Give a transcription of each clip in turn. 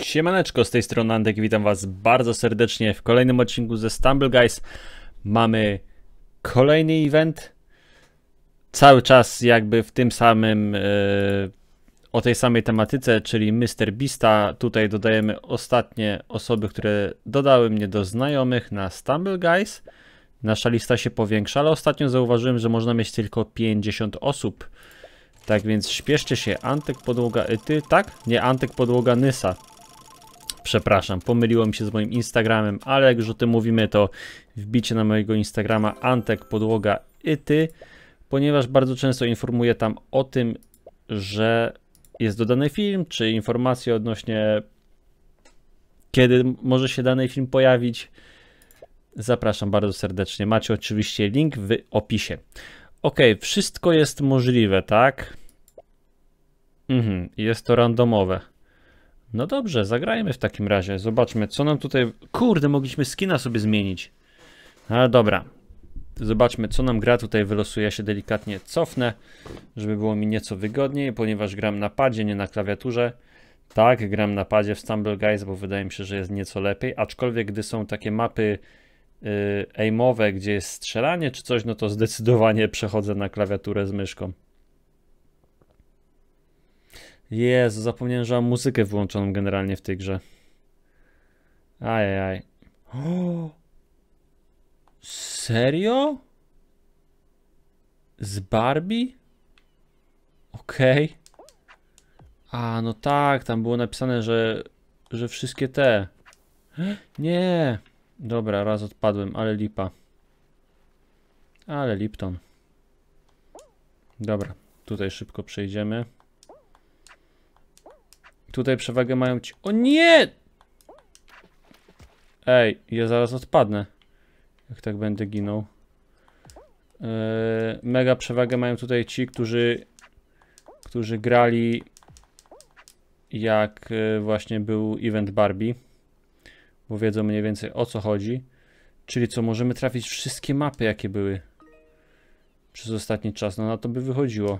Siemaneczko, z tej strony Antek, witam was bardzo serdecznie w kolejnym odcinku ze Stumble Guys. Mamy kolejny event, cały czas jakby w tym samym, o tej samej tematyce, czyli Mr. Beasta. Tutaj dodajemy ostatnie osoby, które dodały mnie do znajomych na Stumble Guys. Nasza lista się powiększa, ale ostatnio zauważyłem, że można mieć tylko 50 osób. Tak więc śpieszcie się, Antek Podłoga Ty, tak? Nie, Antek Podłoga Nysa. Przepraszam, pomyliło mi się z moim Instagramem, ale jak już o tym mówimy, to wbicie na mojego Instagrama Antek Podłoga Ty, ponieważ bardzo często informuję tam o tym, że jest dodany film, czy informacje odnośnie kiedy może się dany film pojawić. Zapraszam bardzo serdecznie. Macie oczywiście link w opisie. Ok, wszystko jest możliwe, tak? Jest to randomowe. No dobrze, zagrajmy w takim razie. Zobaczmy, co nam tutaj... Kurde, mogliśmy skina sobie zmienić. Ale dobra. Zobaczmy, co nam gra tutaj wylosuje. Ja się delikatnie cofnę, żeby było mi nieco wygodniej, ponieważ gram na padzie, nie na klawiaturze. Tak, gram na padzie w Stumble Guys, bo wydaje mi się, że jest nieco lepiej. Aczkolwiek, gdy są takie mapy aimowe, gdzie jest strzelanie czy coś, no to zdecydowanie przechodzę na klawiaturę z myszką. Jezu, zapomniałem, że mam muzykę włączoną generalnie w tej grze. Ajajaj. O! Serio? Z Barbie? Okej. A, no tak, tam było napisane, że wszystkie te. Nie. Dobra, raz odpadłem, ale lipa. Ale Lipton. Dobra, tutaj szybko przejdziemy. Tutaj przewagę mają ci... O nie! Ej, ja zaraz odpadnę. Jak tak będę ginął. Mega przewagę mają tutaj ci, którzy grali jak właśnie był event Barbie. Bo wiedzą mniej więcej o co chodzi. Czyli co, możemy trafić wszystkie mapy jakie były przez ostatni czas. No na to by wychodziło.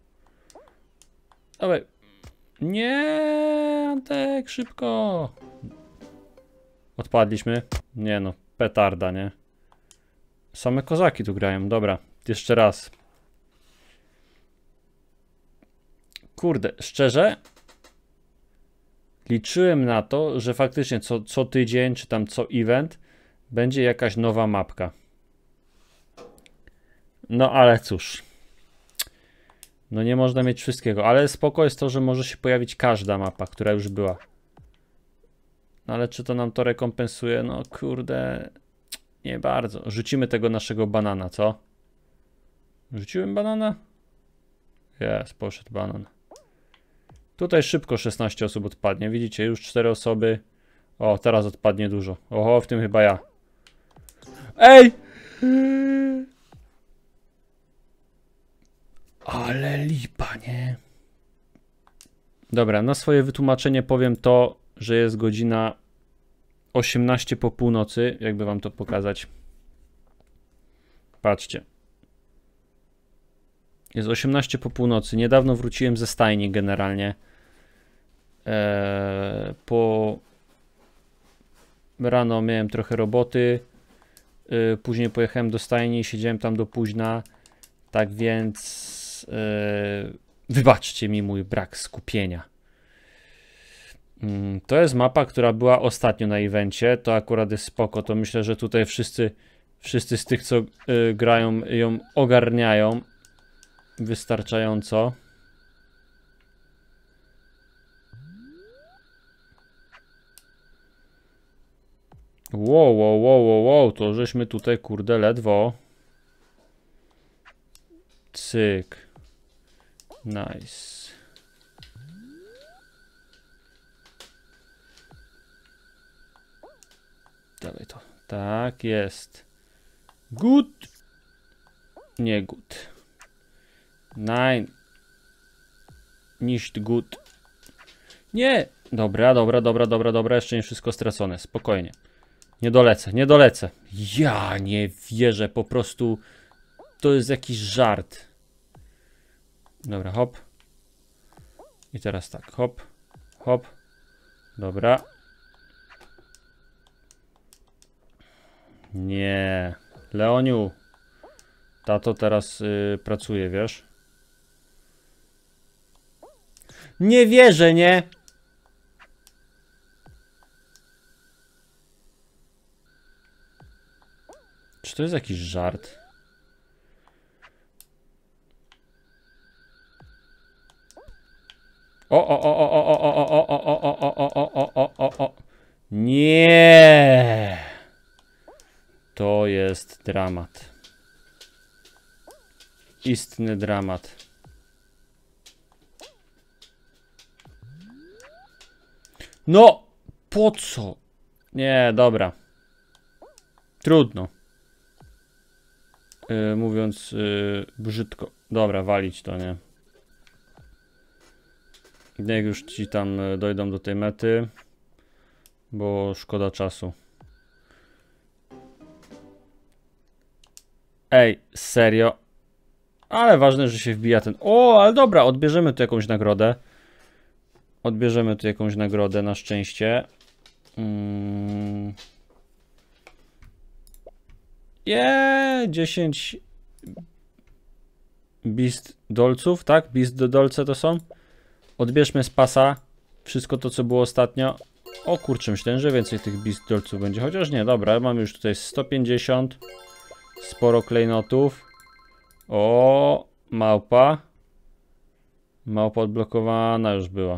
Dawaj. Nie, Antek, szybko. Odpadliśmy. Nie no, petarda, nie? Same kozaki tu grają, dobra. Jeszcze raz. Kurde, szczerze liczyłem na to, że faktycznie co tydzień, czy tam co event będzie jakaś nowa mapka. No ale cóż. No nie można mieć wszystkiego, ale spoko jest to, że może się pojawić każda mapa, która już była. No ale czy to nam to rekompensuje? No kurde, nie bardzo. Rzucimy tego naszego banana, co? Rzuciłem banana? Jest, poszedł banan. Tutaj szybko 16 osób odpadnie. Widzicie, już 4 osoby. O, teraz odpadnie dużo. Oho, w tym chyba ja. Ej! Ale lipa, nie? Dobra, na swoje wytłumaczenie powiem to, że jest godzina 18 po północy. Jakby wam to pokazać. Patrzcie. Jest 18 po północy. Niedawno wróciłem ze stajni generalnie. Rano miałem trochę roboty. Później pojechałem do stajni i siedziałem tam do późna. Tak więc... wybaczcie mi mój brak skupienia. To jest mapa, która była ostatnio na evencie. To akurat jest spoko. To myślę, że tutaj wszyscy z tych, co grają, ją ogarniają wystarczająco. Wow, to żeśmy tutaj kurde ledwo. Cyk. Nice. Dawaj to. Tak jest. Good. Nie good. Nein. Nicht gut. Nie. Dobra. Jeszcze nie wszystko stracone. Spokojnie. Nie dolecę. Ja nie wierzę. Po prostu to jest jakiś żart. Dobra, hop. I teraz tak. Hop. Dobra. Nie. Leoniu. Tato teraz pracuje, wiesz? Nie wierzę, nie? Czy to jest jakiś żart? O. Nie. To jest dramat. Istny dramat. No! Po co? Nie, dobra. Trudno. Mówiąc brzydko. Dobra, walić to, nie? Niech już ci tam dojdą do tej mety. Bo szkoda czasu. Ej, serio? Ale ważne, że się wbija ten... O, ale dobra, odbierzemy tu jakąś nagrodę. Odbierzemy tu jakąś nagrodę na szczęście. Yeah, 10 Beast dolców, tak? Beast dolce to są. Odbierzmy z pasa wszystko to, co było ostatnio. O kurczę, myślałem, że więcej tych Beast dolców będzie. Chociaż nie, dobra, mamy już tutaj 150. Sporo klejnotów. O, małpa. Małpa odblokowana już była.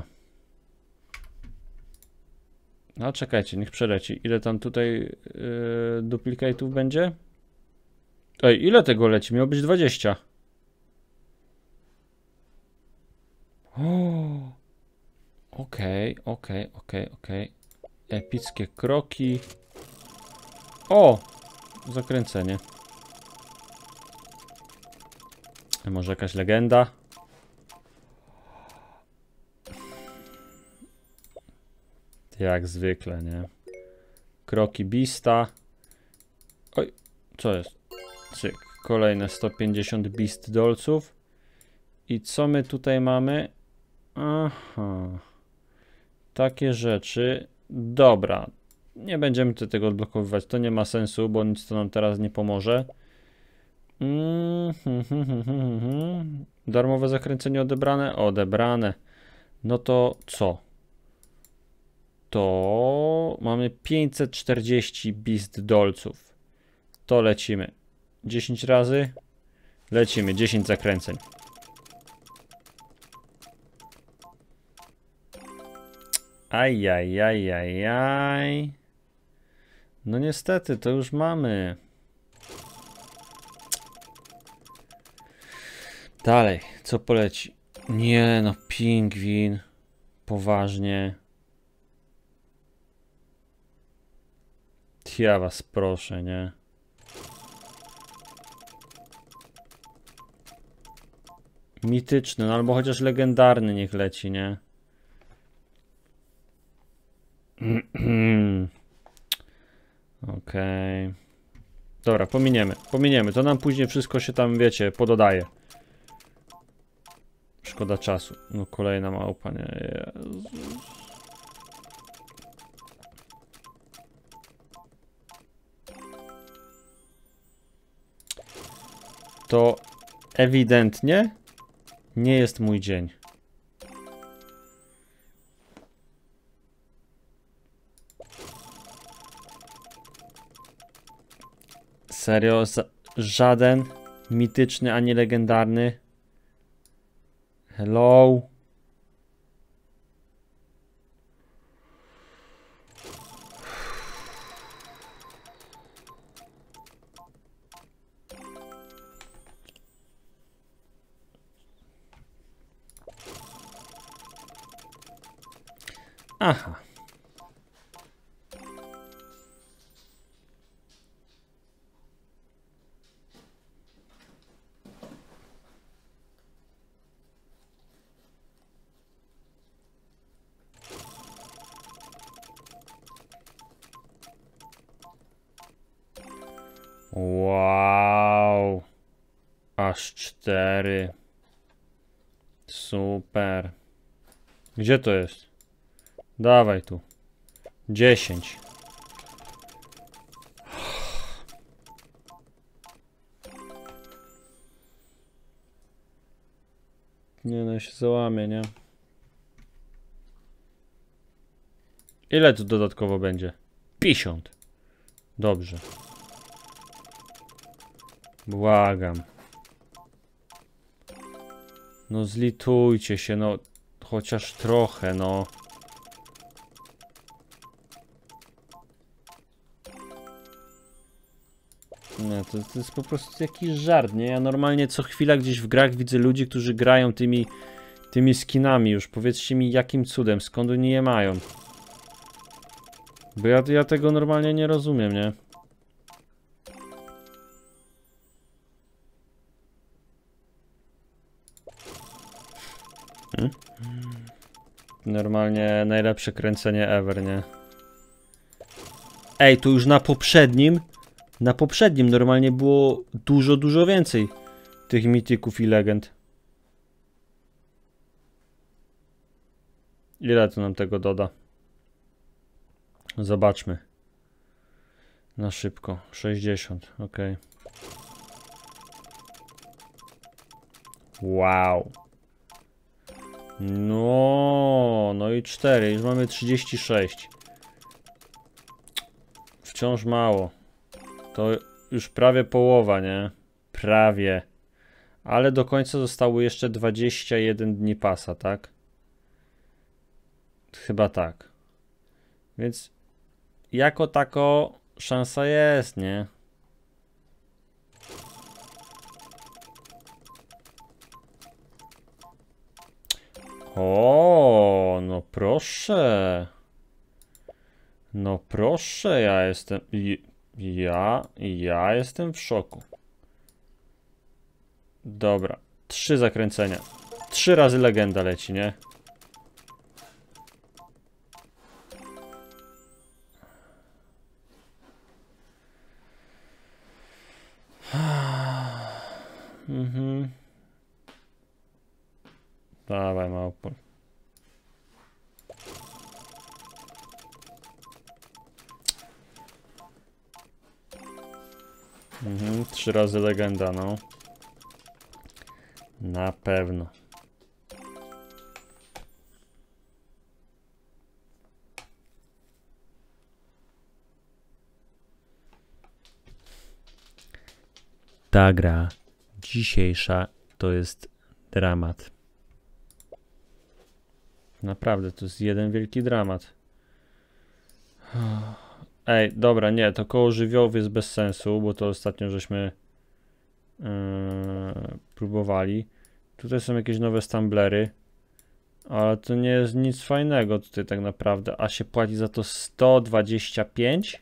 No czekajcie, niech przeleci. Ile tam tutaj duplikatów będzie? Ej, ile tego leci? Miało być 20. Okej. Epickie kroki. O! Zakręcenie. Może jakaś legenda? Jak zwykle, nie? Kroki Beasta. Oj, co jest? Cyk. Kolejne 150 Beast dolców. I co my tutaj mamy? Aha. Takie rzeczy. Dobra. Nie będziemy tego odblokowywać. To nie ma sensu, bo nic to nam teraz nie pomoże. Darmowe zakręcenie odebrane? Odebrane. No to co? To mamy 540 Beast dolców. To lecimy. 10 razy. Lecimy. 10 zakręceń. Ajajajajaj. No niestety, to już mamy. Dalej, co poleci? Nie no, pingwin. Poważnie. Ja was proszę, nie? Mityczny, no albo chociaż legendarny niech leci, nie? Okej. Dobra, pominiemy. To nam później wszystko się tam, wiecie, pododaje. Szkoda czasu. No kolejna małpa, nie? Jezus. To ewidentnie nie jest mój dzień. Serio? Żaden mityczny ani legendarny. Hello? Aha. Wow. Aż 4. Super. Gdzie to jest? Dawaj tu. 10. Nie no, się załamie, nie? Ile tu dodatkowo będzie? 50. Dobrze. Błagam. No zlitujcie się, no. Chociaż trochę, no. Nie, to jest po prostu jakiś żart, nie? Ja normalnie co chwila gdzieś w grach widzę ludzi, którzy grają tymi skinami już. Powiedzcie mi, jakim cudem, skąd oni je mają? Bo ja tego normalnie nie rozumiem, nie? Normalnie najlepsze kręcenie ever, nie? Ej, tu już na poprzednim normalnie było dużo więcej tych mityków i legend. Ile to nam tego doda? Zobaczmy. Na szybko. 60, ok. Wow. No i 4, już mamy 36. Wciąż mało. To już prawie połowa, nie? Prawie. Ale do końca zostało jeszcze 21 dni pasa, tak? Chyba tak. Więc jako tako szansa jest, nie? O, no proszę. No proszę, ja jestem w szoku. Dobra, 3 zakręcenia. 3 razy legenda leci, nie? Mhm. Dawaj, małpo. Mhm, 3 razy legenda, no. Na pewno. Ta gra dzisiejsza to jest dramat. Naprawdę, to jest jeden wielki dramat. Ej, dobra, nie, to koło żywiołów jest bez sensu, bo to ostatnio żeśmy próbowali. Tutaj są jakieś nowe stumblery, ale to nie jest nic fajnego tutaj tak naprawdę, a się płaci za to 125?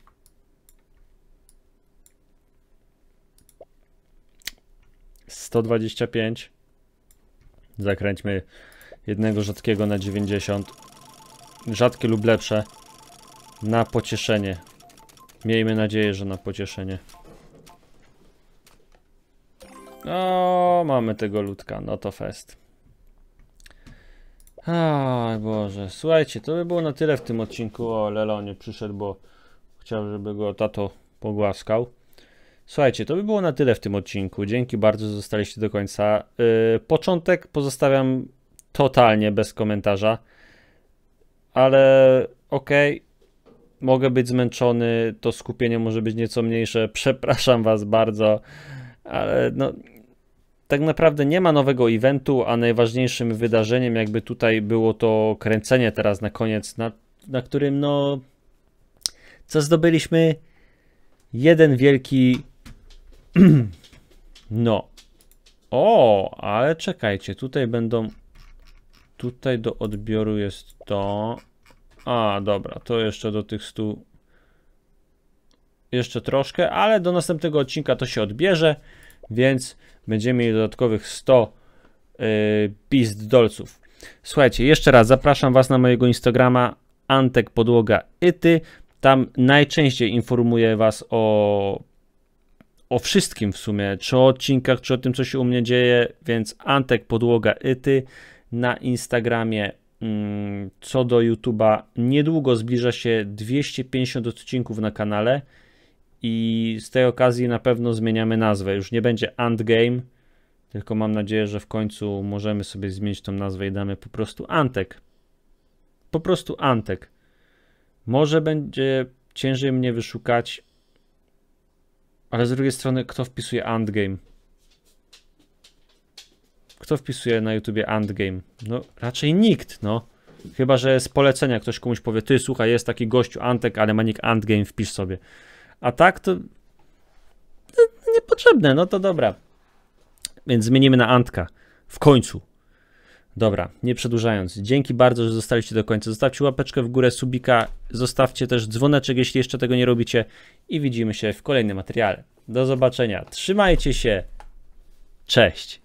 $125. Zakręćmy jednego rzadkiego na 90. Rzadkie lub lepsze. Na pocieszenie. Miejmy nadzieję, że na pocieszenie. O, mamy tego ludka. No to fest. Aj Boże. Słuchajcie, to by było na tyle w tym odcinku. O, Lelo nie przyszedł, bo chciał, żeby go tato pogłaskał. Słuchajcie, to by było na tyle w tym odcinku. Dzięki bardzo, że zostaliście do końca. Początek pozostawiam totalnie bez komentarza. Ale okej. Mogę być zmęczony, to skupienie może być nieco mniejsze. Przepraszam was bardzo, ale no tak naprawdę nie ma nowego eventu, a najważniejszym wydarzeniem jakby tutaj było to kręcenie teraz na koniec, na którym no co zdobyliśmy? Jeden wielki no. O, ale czekajcie, tutaj będą tutaj do odbioru jest to. A, dobra, to jeszcze do tych 100 jeszcze troszkę, ale do następnego odcinka to się odbierze, więc będziemy mieli dodatkowych 100 Beast Dolców. Słuchajcie, jeszcze raz zapraszam was na mojego Instagrama antekpodłoga.ity. Tam najczęściej informuję was o wszystkim w sumie, czy o odcinkach, czy o tym, co się u mnie dzieje, więc antekpodłoga.ity na Instagramie. co do YouTube'a, niedługo zbliża się 250 odcinków na kanale i z tej okazji na pewno zmieniamy nazwę. Już nie będzie Antgame, tylko mam nadzieję, że w końcu możemy sobie zmienić tą nazwę i damy po prostu Antek. Po prostu Antek. Może będzie ciężej mnie wyszukać, ale z drugiej strony, kto wpisuje Antgame? Kto wpisuje na YouTubie Antgame? No raczej nikt, no. Chyba że z polecenia ktoś komuś powie, ty słuchaj, jest taki gościu Antek, ale ma nick Antgame, wpisz sobie. A tak to niepotrzebne, no to dobra. Więc zmienimy na Antka. W końcu. Dobra, nie przedłużając. Dzięki bardzo, że zostaliście do końca. Zostawcie łapeczkę w górę, subika, zostawcie też dzwoneczek, jeśli jeszcze tego nie robicie i widzimy się w kolejnym materiale. Do zobaczenia. Trzymajcie się. Cześć.